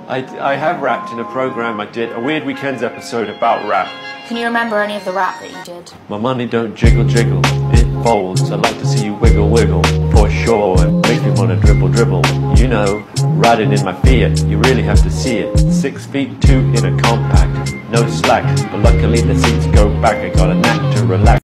I have rapped in a program I did, a Weird Weekends episode about rap. Can you remember any of the rap that you did? My money don't jiggle jiggle, it folds. I like to see you wiggle wiggle, for sure. It makes me wanna dribble dribble. You know, riding in my Fiat, you really have to see it. 6'2" in a compact, no slack. But luckily the seats go back, I got a knack to relax.